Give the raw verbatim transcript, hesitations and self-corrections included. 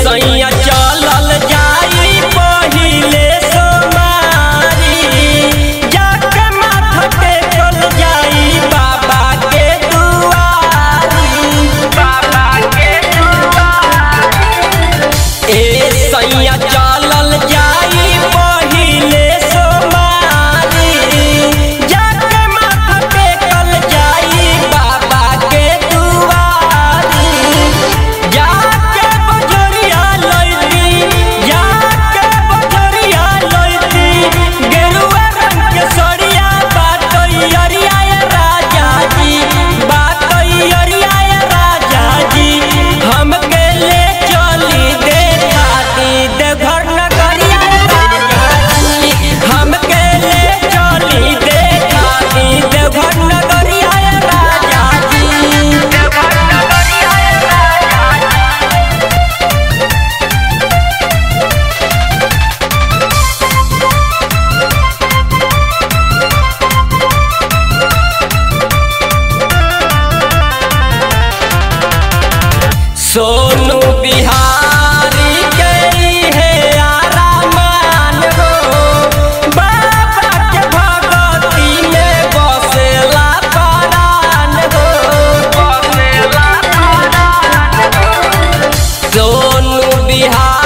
सैया चलल जाई पहिले सोमारी जाके माथा टेकल जाई बाबा के दुआरी बाबा के दुआरी ए सैया चलल जाई पहिले सोमारी जाके माथा टेकल जाई बाबा के दुआरी जाके बजरिया लईती जाके बजरिया लईती गेरुआ रंग के सड़िया बातैयरिया राजा जी बातैयरिया राजा जी हमके ले चली देखा दी देवघर नगरिया राजा जी हमके ले चली देखा दी देवघर नगरिया राजा जी देवघर नगरिया सोनू बिहारी के है आरामान हो बाबा के भगती में बसेला परान हो बसेला परान हो सोनू बिहारी